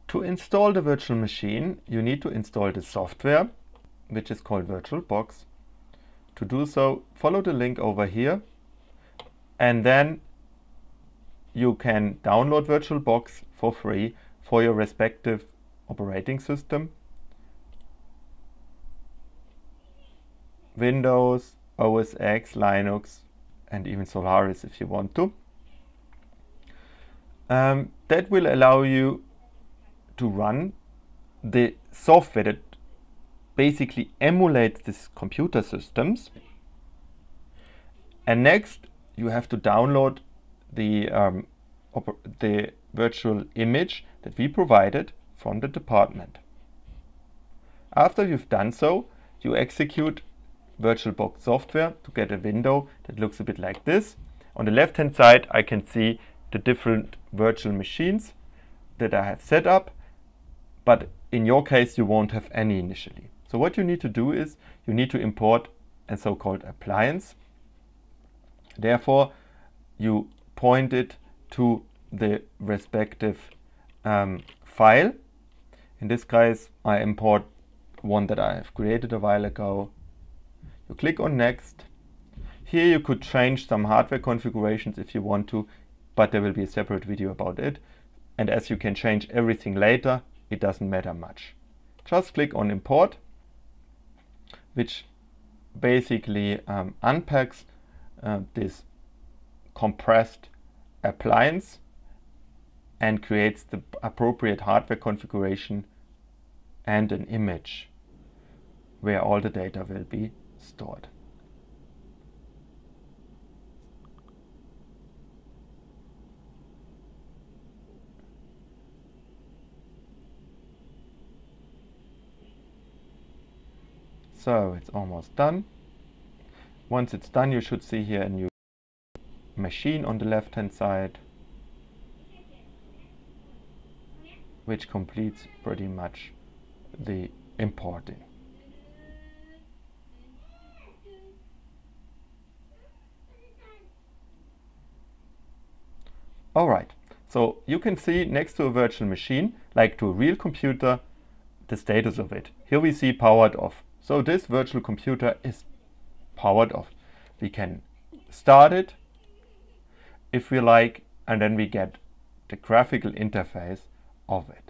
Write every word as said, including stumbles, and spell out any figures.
To install the virtual machine, you need to install the software, which is called VirtualBox. To do so, follow the link over here, and then you can download VirtualBox for free for your respective operating system. Windows, O S X, Linux, and even Solaris if you want to. Um, that will allow you to run the software that basically emulates these computer systems. And next, you have to download the, um, the virtual image that we provided from the department. After you've done so, you execute VirtualBox software to get a window that looks a bit like this. On the left hand side, I can see the different virtual machines that I have set up, but in your case you won't have any initially. So what you need to do is you need to import a so-called appliance. Therefore, you point it to the respective um, file. In this case, I import one that I have created a while ago. You click on Next. Here you could change some hardware configurations if you want to, but there will be a separate video about it. And as you can change everything later, it doesn't matter much. Just click on Import, which basically um, unpacks uh, this compressed appliance and creates the appropriate hardware configuration and an image where all the data will be stored. So it's almost done. Once it's done, you should see here a new machine on the left hand side, which completes pretty much the importing. Alright, so you can see next to a virtual machine, like to a real computer, the status of it. Here we see powered off. So this virtual computer is powered off. We can start it if we like, and then we get the graphical interface of it.